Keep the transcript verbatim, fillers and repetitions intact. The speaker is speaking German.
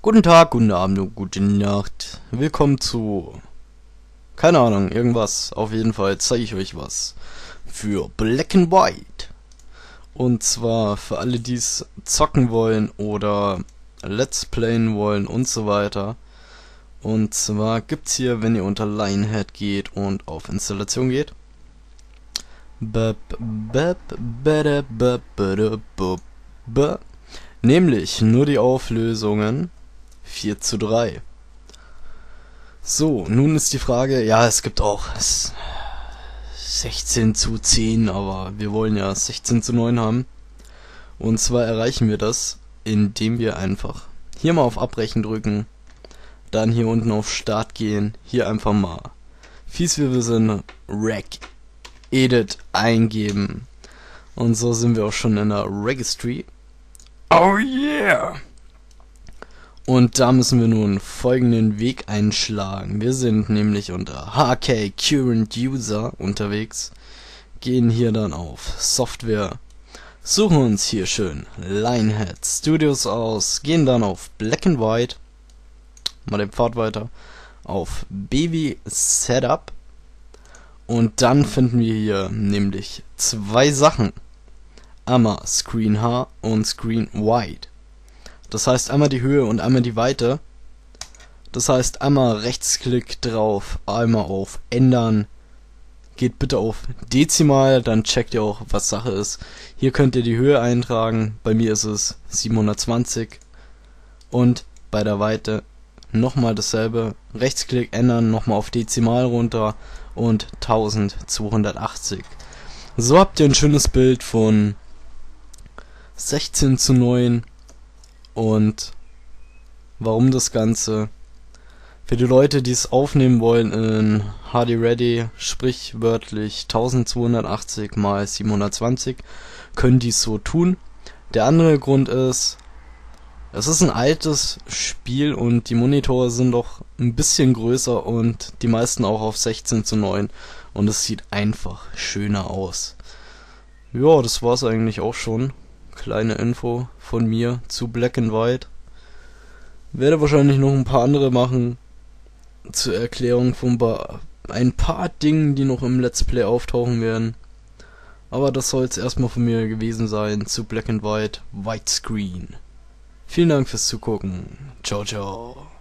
Guten Tag, guten Abend und gute Nacht. Willkommen zu... Keine Ahnung, irgendwas. Auf jeden Fall zeige ich euch was. Für Black and White. Und zwar für alle, die es zocken wollen oder Let's Playen wollen und so weiter. Und zwar gibt's hier, wenn ihr unter Lionhead geht und auf Installation geht. Bap, bap, bada, bap, bada, bap, bap. Nämlich nur die Auflösungen vier zu drei. So, nun ist die Frage, ja, es gibt auch sechzehn zu zehn, aber wir wollen ja sechzehn zu neun haben. Und zwar erreichen wir das, indem wir einfach hier mal auf Abbrechen drücken, dann hier unten auf Start gehen, hier einfach mal Fieswirbelsinn Rec Edit eingeben. Und so sind wir auch schon in der Registry. Oh yeah! Und da müssen wir nun folgenden Weg einschlagen. Wir sind nämlich unter H K Current User unterwegs, gehen hier dann auf Software, suchen uns hier schön Lionhead Studios aus, gehen dann auf Black and White, mal den Pfad weiter, auf Baby Setup und dann finden wir hier nämlich zwei Sachen. Einmal Screen H und Screen Wide. Das heißt einmal die Höhe und einmal die Weite. Das heißt einmal Rechtsklick drauf, einmal auf Ändern. Geht bitte auf Dezimal, dann checkt ihr auch, was Sache ist. Hier könnt ihr die Höhe eintragen. Bei mir ist es siebenhundertzwanzig. Und bei der Weite nochmal dasselbe. Rechtsklick ändern, nochmal auf Dezimal runter und eintausendzweihundertachtzig. So habt ihr ein schönes Bild von sechzehn zu neun. Und warum das Ganze? Für die Leute, die es aufnehmen wollen in H D Ready, sprichwörtlich eintausendzweihundertachtzig mal siebenhundertzwanzig, können dies so tun. Der andere Grund ist, es ist ein altes Spiel und die Monitore sind doch ein bisschen größer und die meisten auch auf sechzehn zu neun und es sieht einfach schöner aus. Ja, das war's eigentlich auch schon. Kleine Info von mir zu Black and White. Werde wahrscheinlich noch ein paar andere machen zur Erklärung von ein paar Dingen, die noch im Let's Play auftauchen werden. Aber das soll es erstmal von mir gewesen sein zu Black and White Widescreen. Vielen Dank fürs Zugucken. Ciao, ciao.